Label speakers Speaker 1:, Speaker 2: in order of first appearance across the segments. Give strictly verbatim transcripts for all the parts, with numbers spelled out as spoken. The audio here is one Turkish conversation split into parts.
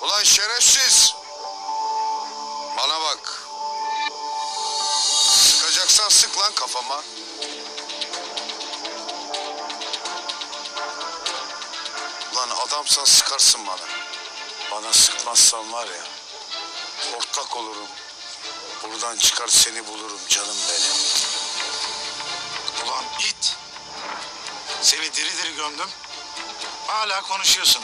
Speaker 1: Ulan şerefsiz! Bana bak. Sıkacaksan sık lan kafama. Ulan adamsan sıkarsın bana. Bana sıkmazsan var ya, ortak olurum. Buradan çıkar seni bulurum canım benim.
Speaker 2: Ulan it! Seni diri diri gömdüm. Hala konuşuyorsun.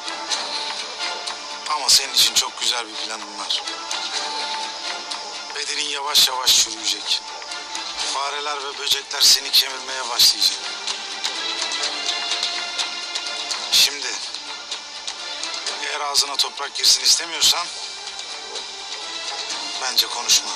Speaker 2: Ama senin için çok güzel bir planım var. Bedenin yavaş yavaş çürüyecek. Fareler ve böcekler seni kemirmeye başlayacak. Şimdi eğer ağzına toprak girsin istemiyorsan bence konuşma.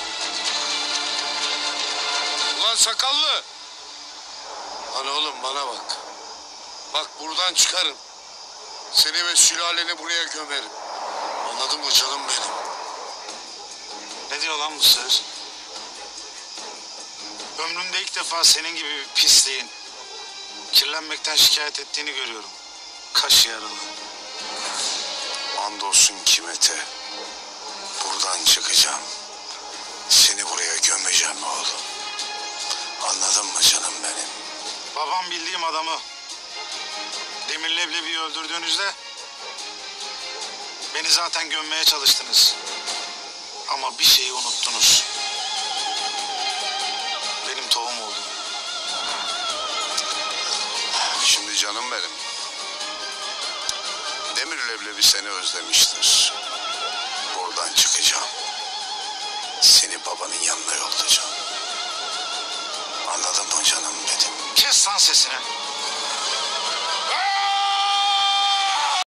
Speaker 1: Ulan sakallı! Lan oğlum bana bak. Bak buradan çıkarım. Seni ve sülaleni buraya gömerim. Anladın mı canım benim?
Speaker 2: Ne diyor lan bu söz? Ömrümde ilk defa senin gibi bir pisliğin kirlenmekten şikayet ettiğini görüyorum. Kaş yaralı.
Speaker 1: Andolsun Kimet'e. Buradan çıkacağım. Seni buraya gömeceğim oğlum. Anladın mı canım benim?
Speaker 2: Babam bildiğim adamı Demir Leblebi'yi öldürdüğünüzde beni zaten gömmeye çalıştınız. Ama bir şeyi unuttunuz. Benim tohum oldum.
Speaker 1: Şimdi canım benim. Demir Leblebi seni özlemiştir. Buradan çıkacağım. Seni babanın yanına yollayacağım. Anladın mı canım benim?
Speaker 2: Kes lan sesini.